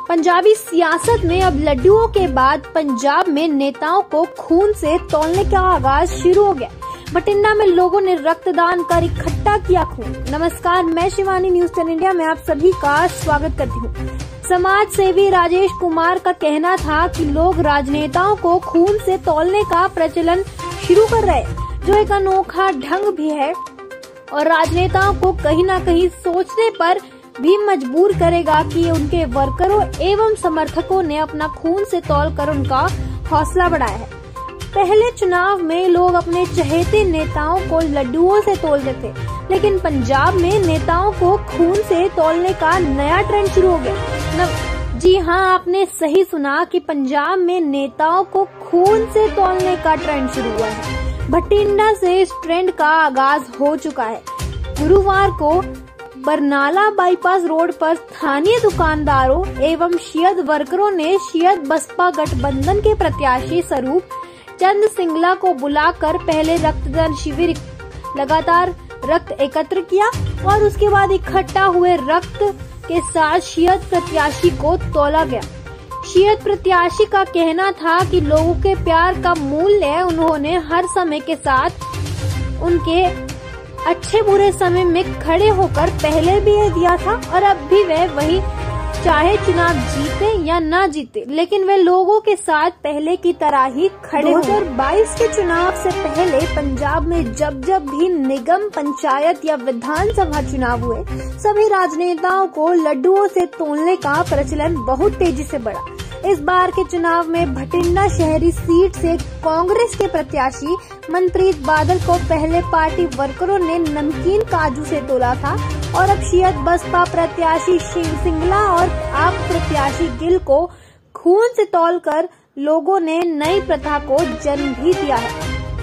पंजाबी सियासत में अब लड्डुओं के बाद पंजाब में नेताओं को खून से तौलने का आगाज शुरू हो गया। बठिंडा में लोगों ने रक्तदान कर इकट्ठा किया खून। नमस्कार, मैं शिवानी, न्यूज 10 इंडिया में आप सभी का स्वागत करती हूँ। समाज सेवी राजेश कुमार का कहना था कि लोग राजनेताओं को खून से तौलने का प्रचलन शुरू कर रहे हैं, जो एक अनोखा ढंग भी है और राजनेताओं को कहीं न कहीं सोचने पर भी मजबूर करेगा कि उनके वर्करों एवं समर्थकों ने अपना खून से तौलकर उनका हौसला बढ़ाया है। पहले चुनाव में लोग अपने चहेते नेताओं को लड्डुओं से तौलते थे, लेकिन पंजाब में नेताओं को खून से तौलने का नया ट्रेंड शुरू हो गया। जी हाँ, आपने सही सुना कि पंजाब में नेताओं को खून से तौलने का ट्रेंड शुरू हुआ है। बठिंडा से इस ट्रेंड का आगाज हो चुका है। गुरुवार को बरनाला बाईपास रोड पर स्थानीय दुकानदारों एवं शियद वर्करों ने शियद बसपा गठबंधन के प्रत्याशी स्वरूप चंद सिंगला को बुलाकर पहले रक्तदान शिविर लगातार रक्त एकत्र किया और उसके बाद इकट्ठा हुए रक्त के साथ शियद प्रत्याशी को तौला गया। शियद प्रत्याशी का कहना था कि लोगों के प्यार का मूल्य उन्होंने हर समय के साथ उनके अच्छे बुरे समय में खड़े होकर पहले भी दिया था और अब भी वह वही, चाहे चुनाव जीते या ना जीते, लेकिन वे लोगों के साथ पहले की तरह ही खड़े। 2022 के चुनाव से पहले पंजाब में जब भी निगम, पंचायत या विधानसभा चुनाव हुए, सभी राजनेताओं को लड्डुओं से तौलने का प्रचलन बहुत तेजी से बढ़ा। इस बार के चुनाव में बठिंडा शहरी सीट से कांग्रेस के प्रत्याशी मनप्रीत बादल को पहले पार्टी वर्करों ने नमकीन काजू से तौला था और अब शियद बसपा प्रत्याशी सिंगला और आप प्रत्याशी गिल को खून से तौलकर लोगों ने नई प्रथा को जन्म भी दिया है।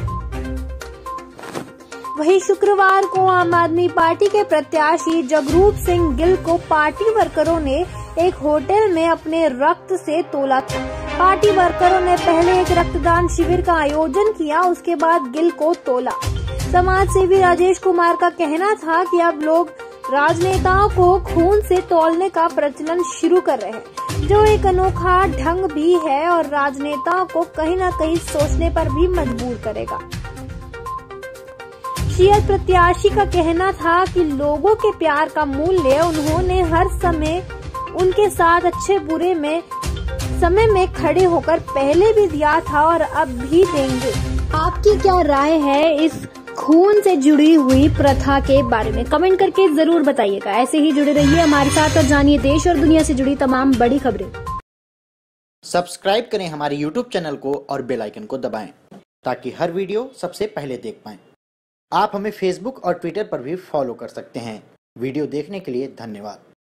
वहीं शुक्रवार को आम आदमी पार्टी के प्रत्याशी जगरूप सिंह गिल को पार्टी वर्करों ने एक होटल में अपने रक्त से तौला था। पार्टी वर्करों ने पहले एक रक्तदान शिविर का आयोजन किया, उसके बाद गिल को तौला। समाज सेवी राजेश कुमार का कहना था कि अब लोग राजनेताओं को खून से तौलने का प्रचलन शुरू कर रहे हैं, जो एक अनोखा ढंग भी है और राजनेताओं को कहीं न कहीं सोचने पर भी मजबूर करेगा। शियद प्रत्याशी का कहना था कि लोगों के प्यार का मूल्य उन्होंने हर समय उनके साथ अच्छे बुरे में समय में खड़े होकर पहले भी दिया था और अब भी देंगे। आपकी क्या राय है इस खून से जुड़ी हुई प्रथा के बारे में? कमेंट करके जरूर बताइएगा। ऐसे ही जुड़े रहिए हमारे साथ और जानिए देश और दुनिया से जुड़ी तमाम बड़ी खबरें। सब्सक्राइब करें हमारे YouTube चैनल को और बेल आइकन को दबाएं ताकि हर वीडियो सबसे पहले देख पाएं। आप हमें Facebook और Twitter पर भी फॉलो कर सकते हैं। वीडियो देखने के लिए धन्यवाद।